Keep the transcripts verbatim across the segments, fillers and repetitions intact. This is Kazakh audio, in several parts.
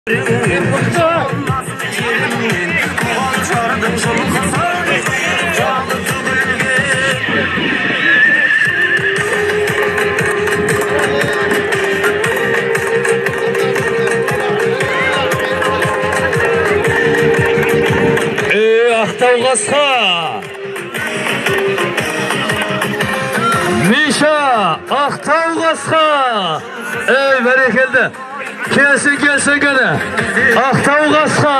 Ақтауғасқа Миша Ақтауғасқа ей бәрекелді келсін келсін кәне Ақтауғасқа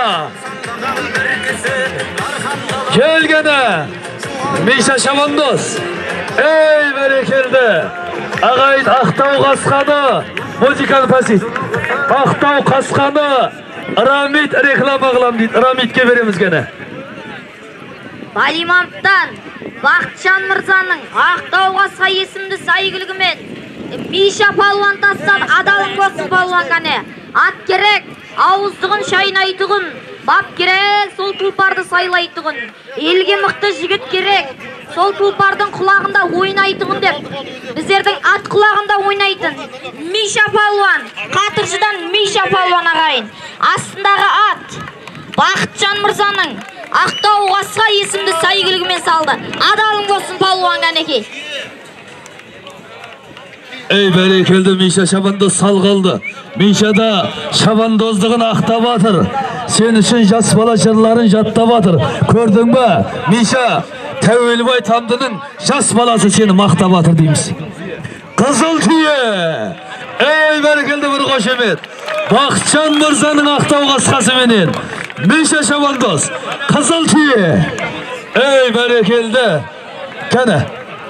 келгені Миша Шабандоз ей бәрекелді ағайын Ақтауғасқаны музыканы пасит Ақтауғасқаны Рамит реклама қылам дейді Рамитке береміз кәне Балимамттан Бақытжан Мырзаның Ақтауғасқа есімді сәйгілігімен Миша палуан тастан адалың болсын палуан қане. Ат керек, ауыздығын шайнайтұғын. Бап керек, сол тұлпарды сайлайтұғын. Елге мықты жігіт керек, сол тұлпардың құлағында ойнайтұғын деп. Біздердің ат құлағында ойнайтын. Миша палуан, қатыршыдан Миша палуан ағайын. Астындағы ат Бақытжан Мырзаның Ақтауғасқа есімді сәйгілігімен салды. Адалың болсын палуан қанекей. Ей бәрекелді Миша Шабандоз салғалды. Мишада Шабандоздығын ақтап атыр. Сен үшін жас бала жырларын жаттап атыр. Көрдің бі? Миша Тәуелбай Тамдының жас баласы сені мақтап атыр дейміз. Қызыл түйе. Ей бәрекелді бір қошемет. Бақытжан Мырзаның Ақтауғасқасы менен Миша Шабандоз қызыл түйе. Ей бәрекелді. Кәне.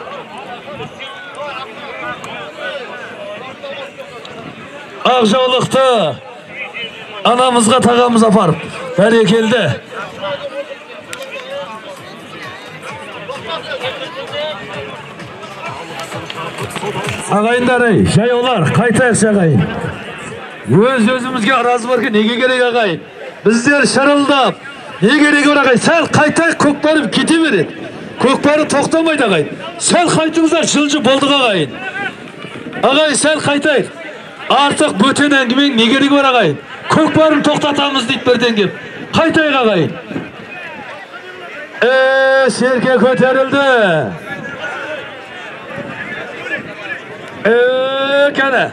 Ақжаулықты анамызға тағамыз апарып. Бәрекелді. Ағайындар ей, жаяулар, қайтайықшы ағайын. Өз-өзімізге аразы бар ке, неге керек ағайын? Біздер шырылдап, не керек бар ағайын? Сәл қайтайық, көкбарып кете береді. Көкбары тоқтамайды ағайын. Сәл қайтыңыздар, жылжы болдық ағайын. Ағайын, сәл қайтайық. Артық бөтен әңгімен не керек бар ағайын? Көкбарын тоқтатамыз дейді бірден кеп. Қайтайық ағайын. Е, серке көтерілді. Е, кәне.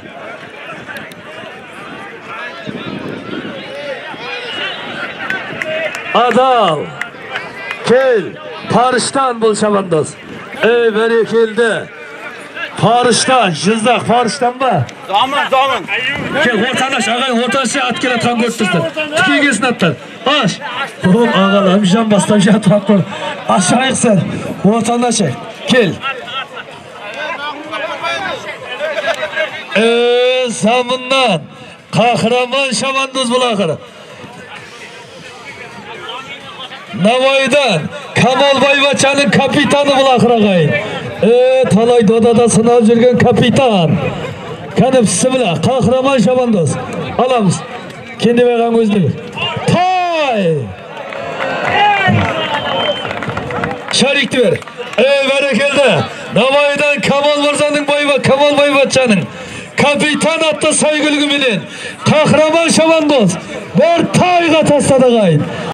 Адал. Кел. Парыштан бұл Шабандоз. Ей, бәрекелді. Парыштан, жыздақ парыштан ба? Замын, замын. Кел, ортанаш, ағайын, орташы ат келе атқан көрттірді. Тікегесін аттар. Аш. Оғым, ағалам, жан бастан жатып аттар. Ашайық сән. Ортанаш, кел. Эээ, замыннан. Қақыраман Шабандоз бұл ақыры. Навайдан. Камал Байбачаның капитаны бұл ақыры ағайын. Ee, talay dodada sınav жүрген капитан. Кәніп сібілі, қақыраман Шабандоз. Аламыз. Кенде бәған өзді. Тай! Шарикті бер. Ей, бәрекелді. Навайдан Камал Мырзаның байба, Камал Байбатшаның капитан атты сәйгілігіменен қақыраман Шабандоз бір тайға тастады ғайын.